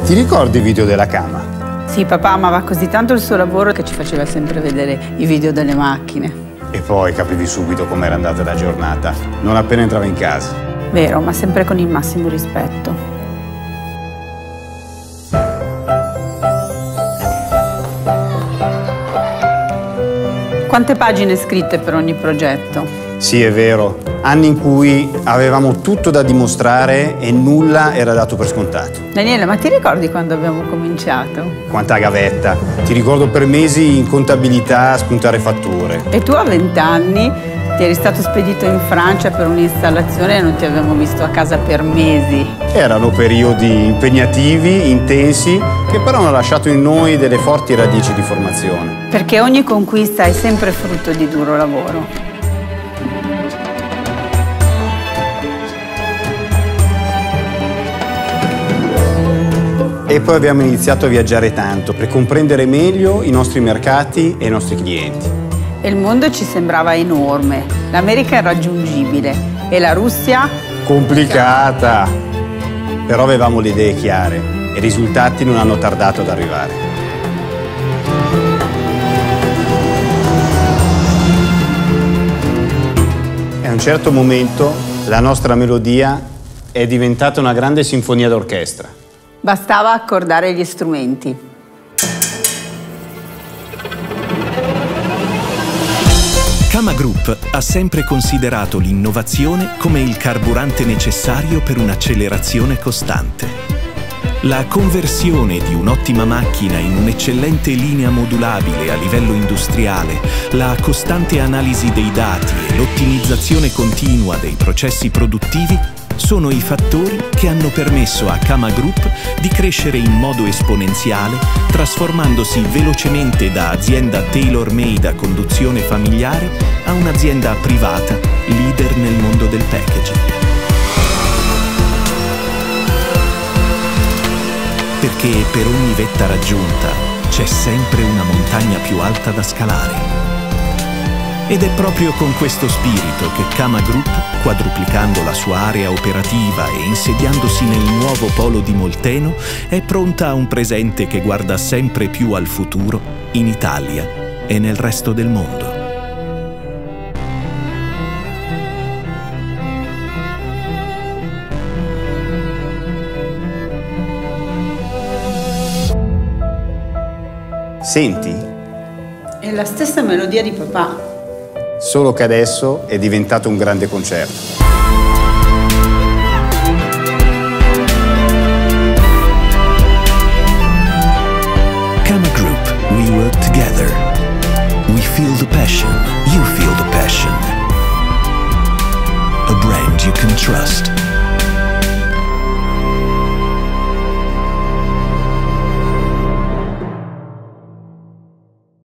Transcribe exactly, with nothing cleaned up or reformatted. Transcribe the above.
Ti ricordi i video della Kama? Sì, papà amava così tanto il suo lavoro che ci faceva sempre vedere i video delle macchine. E poi capivi subito com'era andata la giornata, non appena entrava in casa. Vero, ma sempre con il massimo rispetto. Quante pagine scritte per ogni progetto? Sì, è vero. Anni in cui avevamo tutto da dimostrare e nulla era dato per scontato. Daniele, ma ti ricordi quando abbiamo cominciato? Quanta gavetta. Ti ricordo per mesi in contabilità a spuntare fatture. E tu a vent'anni ti eri stato spedito in Francia per un'installazione e non ti avevamo visto a casa per mesi. Erano periodi impegnativi, intensi, che però hanno lasciato in noi delle forti radici di formazione. Perché ogni conquista è sempre frutto di duro lavoro. E poi abbiamo iniziato a viaggiare tanto per comprendere meglio i nostri mercati e i nostri clienti. E il mondo ci sembrava enorme, l'America irraggiungibile e la Russia... complicata! Però avevamo le idee chiare e i risultati non hanno tardato ad arrivare. E a un certo momento la nostra melodia è diventata una grande sinfonia d'orchestra. Bastava accordare gli strumenti. Kama Group ha sempre considerato l'innovazione come il carburante necessario per un'accelerazione costante. La conversione di un'ottima macchina in un'eccellente linea modulabile a livello industriale, la costante analisi dei dati e l'ottimizzazione continua dei processi produttivi sono i fattori che hanno permesso a Kama Group di crescere in modo esponenziale, trasformandosi velocemente da azienda tailor-made a conduzione familiare a un'azienda privata, leader nel mondo del packaging. Perché per ogni vetta raggiunta c'è sempre una montagna più alta da scalare. Ed è proprio con questo spirito che Kama Group, quadruplicando la sua area operativa e insediandosi nel nuovo polo di Molteno, è pronta a un presente che guarda sempre più al futuro in Italia e nel resto del mondo. Senti? È la stessa melodia di papà. Solo che adesso è diventato un grande concerto. Kama Group, we work together. We feel the passion, you feel the passion. A brand you can trust.